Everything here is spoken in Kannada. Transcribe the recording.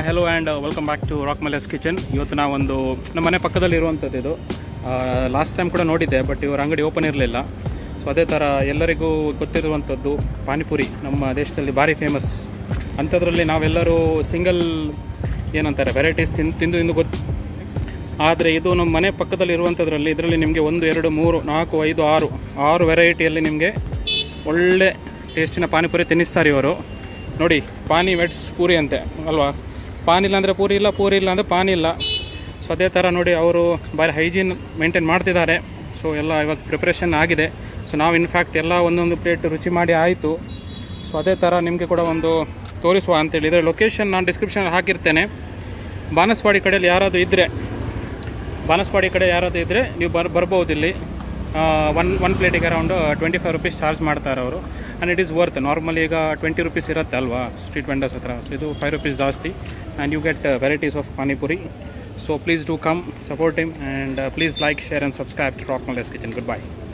Hello and welcome back to ರಾಕ್ಮಲೆಸ್ ಕಿಚನ್. ಇವತ್ತು ನಾವೊಂದು ನಮ್ಮ ಮನೆ ಪಕ್ಕದಲ್ಲಿರುವಂಥದ್ದು ಇದು. ಲಾಸ್ಟ್ ಟೈಮ್ ಕೂಡ ನೋಡಿದ್ದೆ, ಬಟ್ ಇವ್ರ ಅಂಗಡಿ ಓಪನ್ ಇರಲಿಲ್ಲ. ಸೊ ಅದೇ ಥರ ಎಲ್ಲರಿಗೂ ಗೊತ್ತಿರುವಂಥದ್ದು ಪಾನಿಪುರಿ ನಮ್ಮ ದೇಶದಲ್ಲಿ ಭಾರಿ ಫೇಮಸ್. ಅಂಥದ್ರಲ್ಲಿ ನಾವೆಲ್ಲರೂ ಸಿಂಗಲ್ ಏನಂತಾರೆ ವೆರೈಟೀಸ್ ತಿಂದು ಗೊತ್ತು. ಆದರೆ ಇದು ನಮ್ಮ ಮನೆ ಪಕ್ಕದಲ್ಲಿರುವಂಥದ್ರಲ್ಲಿ ಇದರಲ್ಲಿ ನಿಮಗೆ 1 2 3 4 5 6 ವೆರೈಟಿಯಲ್ಲಿ ನಿಮಗೆ ಒಳ್ಳೆ ಟೇಸ್ಟಿನ ಪಾನಿಪುರಿ ತಿನ್ನಿಸ್ತಾರೆ ಇವರು. ನೋಡಿ, ಪಾನಿ ವೆಟ್ಸ್ ಪೂರಿ ಅಂತೆ ಅಲ್ವಾ. ಪಾನಿ ಇಲ್ಲ ಅಂದರೆ ಪೂರಿ ಇಲ್ಲ, ಪೂರಿ ಇಲ್ಲ ಅಂದರೆ ಪಾನಿ ಇಲ್ಲ. ಸೊ ಅದೇ ಥರ ನೋಡಿ, ಅವರು ಭಾರಿ ಹೈಜೀನ್ ಮೇಂಟೈನ್ ಮಾಡ್ತಿದ್ದಾರೆ. ಸೊ ಎಲ್ಲ ಇವಾಗ ಪ್ರಿಪ್ರೇಷನ್ ಆಗಿದೆ. ಸೊ ನಾವು ಇನ್ಫ್ಯಾಕ್ಟ್ ಎಲ್ಲ ಒಂದೊಂದು ಪ್ಲೇಟ್ ರುಚಿ ಮಾಡಿ ಆಯಿತು. ಸೊ ಅದೇ ಥರ ನಿಮಗೆ ಕೂಡ ಒಂದು ತೋರಿಸುವ ಅಂತೇಳಿ. ಇದರ ಲೊಕೇಶನ್ ನಾನು ಡಿಸ್ಕ್ರಿಪ್ಷನಲ್ಲಿ ಹಾಕಿರ್ತೇನೆ. ಬಾನಸ್ವಾಡಿ ಕಡೆಯಲ್ಲಿ ಯಾರಾದರೂ ಇದ್ದರೆ ನೀವು ಬರ್ಬೋದು ಇಲ್ಲಿ. ಒನ್ ಪ್ಲೇಟಿಗೆ ಅರೌಂಡ್ 25 ರುಪೀಸ್ ಚಾರ್ಜ್ ಮಾಡ್ತಾರೆ ಅವರು. And it is worth. Normally ಈಗ 20 ರುಪೀಸ್ ಇರುತ್ತೆ ಅಲ್ವಾ ಸ್ಟ್ರೀಟ್ ವೆಂಡರ್ಸ್ ಹತ್ರ. ಸೊ ಇದು 5 ರುಪೀಸ್ ಜಾಸ್ತಿ. And you get varieties of panipuri. So please do come, support him, and please like, share and subscribe to ರಾಕ್ಮಲೆಸ್ ಕಿಚನ್. Good by.